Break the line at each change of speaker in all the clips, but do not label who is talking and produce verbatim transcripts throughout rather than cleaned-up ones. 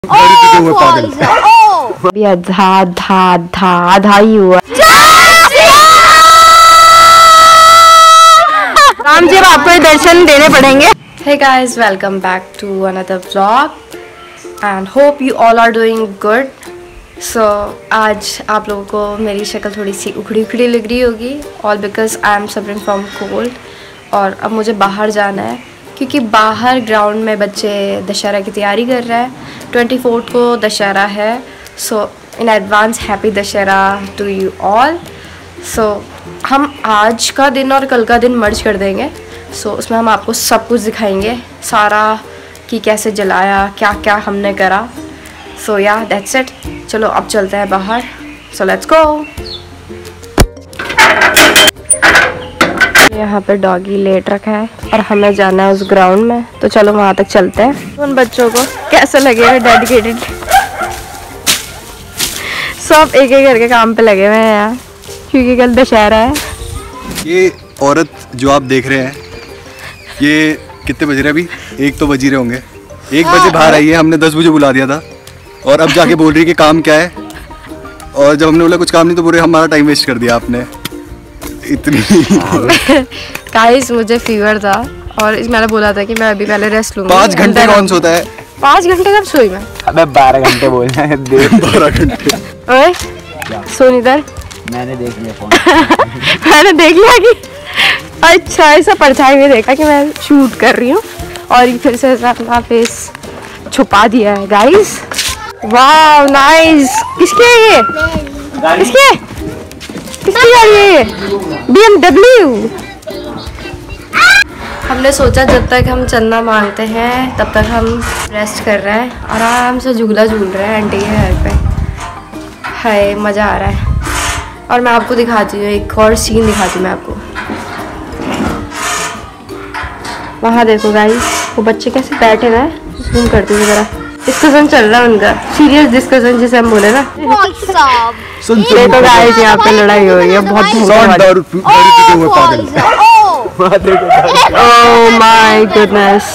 अभी आधा आधा आधा आधा ही हुआ। राम जी अब आपको दर्शन देने पड़ेंगे। Hey guys, welcome back to another vlog and hope you all are doing good. So आज आप लोगों को मेरी शक्ल थोड़ी सी उखड़ी उखड़ी लग रही होगी all because I am suffering from cold। और अब मुझे बाहर जाना है क्योंकि बाहर ग्राउंड में बच्चे दशहरा की तैयारी कर रहे हैं। ट्वेंटी फोर्थ को दशहरा है। So in advance happy Dussehra to you all. So हम आज का दिन और कल का दिन मर्ज कर देंगे। सो so, उसमें हम आपको सब कुछ दिखाएंगे, सारा कि कैसे जलाया, क्या क्या हमने करा। सो या दैट्स इट। चलो अब चलते हैं बाहर। So let's go. यहाँ पे डॉगी लेट रखा है और हमें जाना है उस ग्राउंड में, तो चलो वहाँ तक चलते हैं। उन बच्चों को कैसे लगेगा डेडिकेटेड, सब एक एक करके काम पे लगे हुए हैं यार, क्योंकि कल दशहरा है।
ये औरत जो आप देख रहे हैं, ये कितने बज रहे हैं अभी? एक तो बज ही रहे होंगे। एक बजे बाहर आई है, हमने दस बजे बुला दिया था और अब जाके बोल रही है कि काम क्या है। और जब हमने बोला कुछ काम नहीं तो बोल रहे हमारा टाइम वेस्ट कर दिया आपने। इतनी
गाइस मुझे फीवर था और मैंने बोला था कि मैं अभी पहले रेस्ट लूंगा।
पाँच घंटे कौन सोता है?
पाँच घंटे कब सोई मैं?
अबे बारह घंटे बोल रहे हैं।
बारह घंटे।
ओए सोन इधर। मैंने देख लिया फोन। मैंने देख लिया कि अच्छा ऐसा परछाई में देखा कि मैं शूट कर रही हूँ और फिर से अपना फेस छुपा दिया है। गाइस वाह नाइस। किसकी है ये? किसकी है? किसकी गाड़ी है ये? B M W. हमने सोचा जब तक हम चंदा मांगते हैं तब तक हम रेस्ट कर रहे हैं, आराम से झूला झूल रहे हैं आंटी के घर पे। हाय मज़ा आ रहा है। और मैं आपको दिखाती हूँ, एक और सीन दिखाती हूँ मैं आपको। वहाँ देखो गाइस, वो बच्चे कैसे बैठे हुए हैं। जूम करती हूँ ज़रा। डिस्कशन चल रहा है उनका, सीरियस डिस्कशन जिसे हम बोले ना। ये तो गाइस यहाँ पे लड़ाई हो रही है बहुत। Oh my goodness.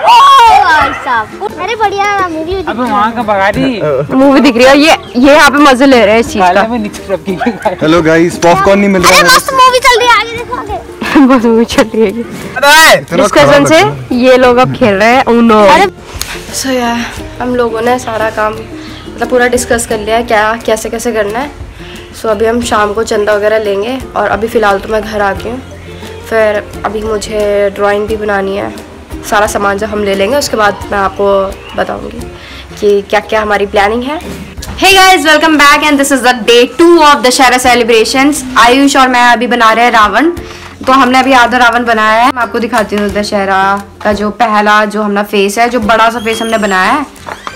अरे बढ़िया मूवी दिख
रही है। वहाँ का बगाड़ी
मूवी दिख रही है। ये ये यहाँ पे मजे ले रहे हैं इस चीज का।
हेलो गाइस, पॉपकॉर्न नहीं मिल रहा है।
बस मूवी चल रही है, आगे देखो आगे।
बस मूवी चल रही है। डिस्कशन से ये लोग अब खेल रहे हैं ऊनो। सो यार हम लोगों ने सारा काम मतलब पूरा डिस्कस कर लिया है क्या कैसे कैसे करना है। सो अभी हम शाम को चंदा वगैरह लेंगे और अभी फ़िलहाल तो मैं घर आ गई हूँ। फिर अभी मुझे ड्राइंग भी बनानी है। सारा सामान जब हम ले लेंगे उसके बाद मैं आपको बताऊंगी कि क्या क्या हमारी प्लानिंग है। Hey guys welcome back and this is the day two of Dussehra celebrations. Ayush और मैं अभी बना रहे हैं रावण। तो हमने अभी आधा रावण बनाया है। मैं आपको दिखाती हूँ दशहरा का जो पहला जो हमारा फेस है, जो बड़ा सा फेस हमने बनाया है,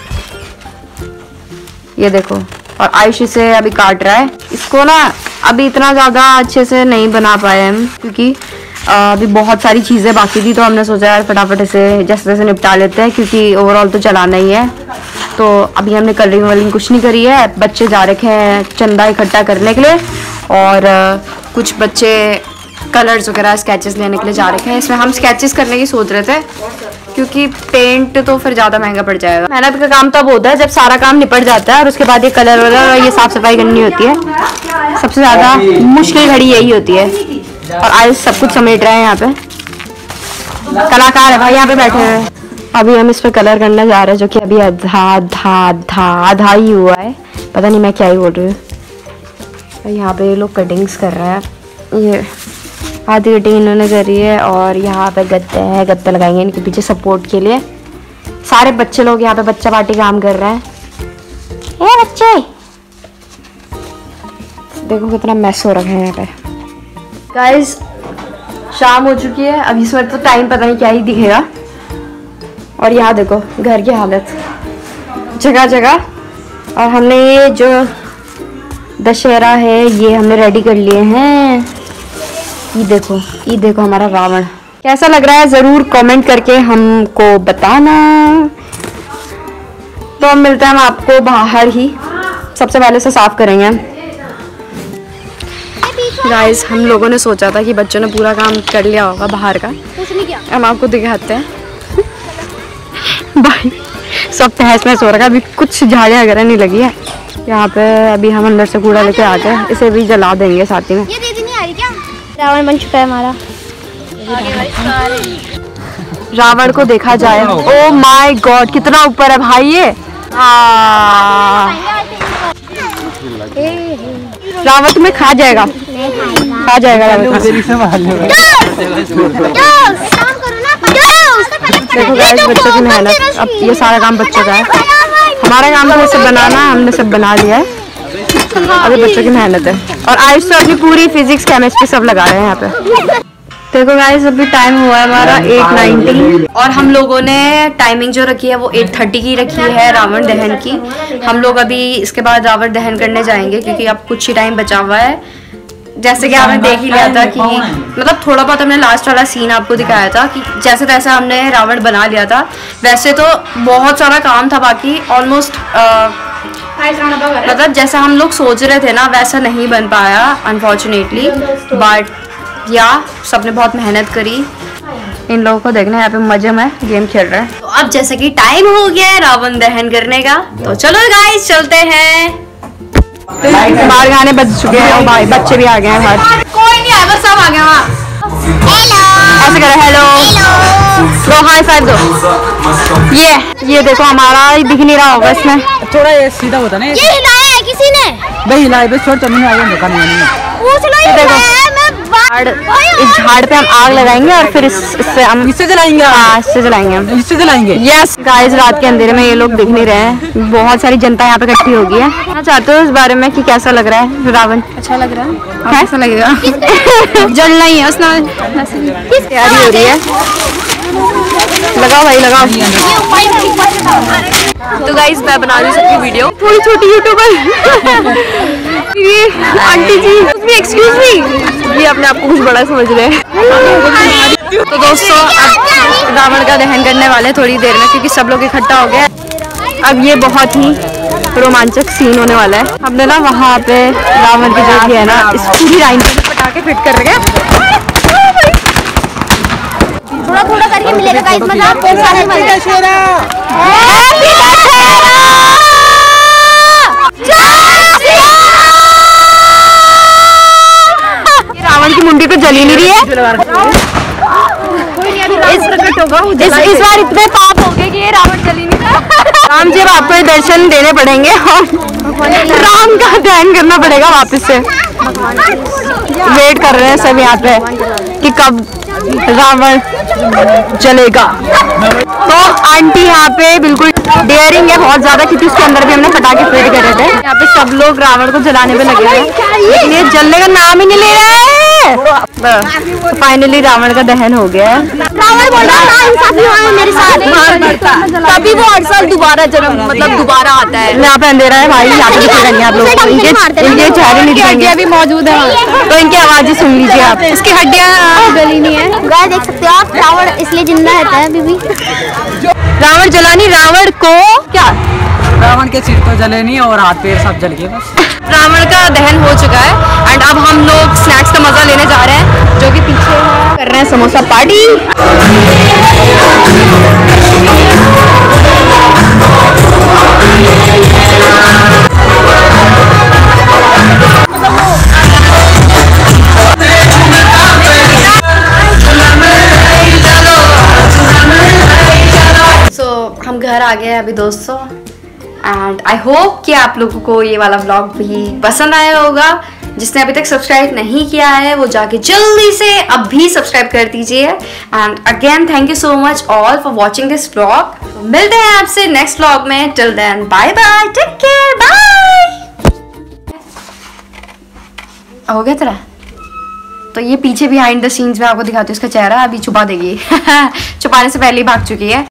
ये देखो। और आयुष इसे अभी काट रहा है। इसको ना अभी इतना ज़्यादा अच्छे से नहीं बना पाए हम क्योंकि अभी बहुत सारी चीज़ें बाकी थी, तो हमने सोचा यार फटाफट इसे जैसे तैसे निपटा लेते हैं क्योंकि ओवरऑल तो चलाना ही है। तो अभी हमने कलरिंग वलरिंग कुछ नहीं करी है। बच्चे जा रखे हैं चंदा इकट्ठा करने के लिए और कुछ बच्चे कलर्स वगैरह स्केचेस लेने के लिए जा रखे हैं। इसमें हम स्केचेस करने की सोच रहे थे क्योंकि पेंट तो फिर ज़्यादा महंगा पड़ जाएगा। मेहनत का काम तब होता है जब सारा काम निपट जाता है और उसके बाद ये कलर वगैरह और ये साफ़ सफाई करनी होती है। सबसे ज़्यादा मुश्किल घड़ी यही होती है। और आज सब कुछ समेट रहे हैं। यहाँ पे कलाकार है भाई यहाँ पे बैठे हैं। अभी हम इस पर कलर करने जा रहे हैं जो कि अभी आधा आधा आधा आधा ही हुआ है। पता नहीं मैं क्या ही बोल रही हूँ। यहाँ पे ये लोग कटिंग्स कर रहे हैं। ये आधी कटिंग इन्होंने करी है और यहाँ पे गत्ते हैं, गत्ते लगाएंगे इनके पीछे सपोर्ट के लिए। सारे बच्चे लोग यहाँ पे बच्चा पार्टी काम कर रहे हैं। ए बच्चे देखो कितना मैस हो रखा है यहाँ पे। गाइस शाम हो चुकी है, अभी इस वक्त तो टाइम पता नहीं क्या ही दिखेगा। और यहाँ देखो घर की हालत जगह जगह। और हमने ये जो दशहरा है ये हमने रेडी कर लिए हैं। ये देखो ये देखो हमारा रावण कैसा लग रहा है ज़रूर कमेंट करके हमको बताना। तो हम मिलते हैं हम आपको बाहर ही। सबसे पहले से साफ करेंगे हम। गाइस हम लोगों ने सोचा था कि बच्चों ने पूरा काम कर लिया होगा बाहर का। हम आपको दिखाते हैं। भाई सब तहस महस हो रखा है। अभी कुछ झाड़ियाँ वगैरह नहीं लगी है यहाँ पे। अभी हम अंदर से कूड़ा लेके आते हैं, इसे भी जला देंगे साथ ही में।
ये दीदी नहीं आ रही क्या? रावण बन चुका है हमारा।
रावण को देखा जाए, ओ माय गॉड कितना ऊपर है भाई ये। रावण तुम्हें खा जाएगा, खा जाएगा रावण। देखो गाइस बच्चों की मेहनत। अब ये सारा काम बच्चों का है, हमारा काम था सब बनाना, हमने सब बना लिया है। अभी बच्चों की मेहनत है। और आयुष तो अपनी पूरी फिजिक्स केमिस्ट्री सब लगा रहे हैं यहाँ पे। देखो गाइस अभी टाइम हुआ है हमारा एट नाइनटी और हम लोगों ने टाइमिंग जो रखी है वो एट थर्टी की रखी है रावण दहन की। हम लोग अभी इसके बाद रावण दहन करने जाएंगे क्योंकि अब कुछ ही टाइम बचा हुआ है। जैसे कि आपने देख ही लिया था कि मतलब थोड़ा बहुत हमने लास्ट वाला सीन आपको दिखाया था कि जैसे तैसे हमने रावण बना लिया था। वैसे तो बहुत सारा काम था बाकी, ऑलमोस्ट मतलब जैसा हम लोग सोच रहे थे ना वैसा नहीं बन पाया अनफॉर्चुनेटली। बट या सबने बहुत मेहनत करी। इन लोगों को देखना यहाँ पे मजे में गेम खेल रहे हैं। तो अब जैसे कि टाइम हो गया है रावण दहन करने का, तो चलो गाइस चलते हैं। बाहर गाने बज चुके हैं, भाई बच्चे भी आ गए हैं बाहर। कोई नहीं आया बस सब आ गए वहाँ। ऐसे करो हेलो, दो हाई फाइव दो। ये ये देखो हमारा दिख नहीं रहा होगा इसमें।
थोड़ा ये सीधा होता ना,
ये हिलाया है किसी ने?
भाई हिलाए बस छोड़ चलने आगे देखा नहीं।
पूछ लो ये
देखो।
हिलाया है, मैं
इस झाड़ पे हम आग लगाएंगे और फिर इस, इससे हम
इससे जलाएंगे।
हाँ इससे जलाएंगे हम,
इससे जलाएंगे।
यस गाइस रात के अंधेरे में ये लोग दिख नहीं रहे हैं। बहुत सारी जनता यहाँ पे इकट्ठी हो गई है। मैं चाहते हो इस बारे में कि कैसा लग रहा है रावण? अच्छा लग रहा है। कैसा लगेगा? जलना ही है उसमें, तैयारी हो रही है। लगाओ भाई लगाओ। तो गाइस मैं बना रही हूँ सबकी वीडियो, थोड़ी छोटी यूट्यूबर। ये आंटी जी एक्सक्यूज मी, ये अपने आप को कुछ बड़ा समझ रहे हैं। तो दोस्तों अब रावण का दहन करने वाले थोड़ी देर में क्योंकि सब लोग इकट्ठा हो गए। अब ये बहुत ही रोमांचक सीन होने वाला है। हमने ना वहाँ पे रावण की जो है ना इस पूरी लाइन पे पटाखे फिट कर रखे।
थोड़ा थोड़ा करके मिलेगा गाइस, मजा आपको सारे मजा।
रावण की मुंडी तो जली नहीं रही है। इस, इस, इस बार इतने पाप हो गए कि ये रावण जली नहीं था। राम जी अब आपको दर्शन देने पड़ेंगे और राम का ध्यान करना पड़ेगा वापस से। वेट कर रहे हैं सब यहाँ पे कि कब रावण जलेगा। तो आंटी यहाँ पे बिल्कुल डेयरिंग है बहुत ज्यादा क्योंकि उसके अंदर भी हमने पटाखे फिट करे थे। यहाँ पे सब लोग रावण को जलाने पे लगे हैं लेकिन ये जलने का नाम ही नहीं ले रहा है। फाइनली रावण का दहन हो गया है।
रावण बोल रहा है इंसाफी हुआ है मेरे साथ,
तभी वो हर साल दोबारा जन्म मतलब दोबारा आता है। यहाँ पे अंधेरा है भाई, यहाँ पे दिखेगा नहीं आप लोग को। इनके इनके चेहरे नहीं दिखेंगे, हड्डियाँ भी मौजूद है तो इनकी आवाजें सुन लीजिए आप। इसकी हड्डियाँ गली नहीं है।
गाय देख सकते हो आप, रावण इसलिए जिंदा रहता है अभी भी।
रावण जलानी, रावण को क्या
रावण के सिर तो जले नहीं और हाथ पैर सब जल गए बस।
रावण का दहन हो चुका है एंड अब हम लोग स्नैक्स का मजा लेने जा रहे हैं जो कि पीछे कर रहे हैं समोसा पार्टी। सो so, हम घर आ गए हैं अभी दोस्तों एंड आई होप कि आप लोगों को ये वाला व्लॉग भी पसंद आया होगा। जिसने अभी तक सब्सक्राइब नहीं किया है वो जाके जल्दी से अभी सब्सक्राइब कर दीजिए। And again thank you so much all for watching this vlog. मिलते हैं आपसे नेक्स्ट व्लॉग में। Till then bye bye, take care, bye. हो गया तेरा? तो ये पीछे बिहाइंड द सीन्स में आपको दिखाती हूँ इसका चेहरा, अभी छुपा देगी। छुपाने से पहले ही भाग चुकी है।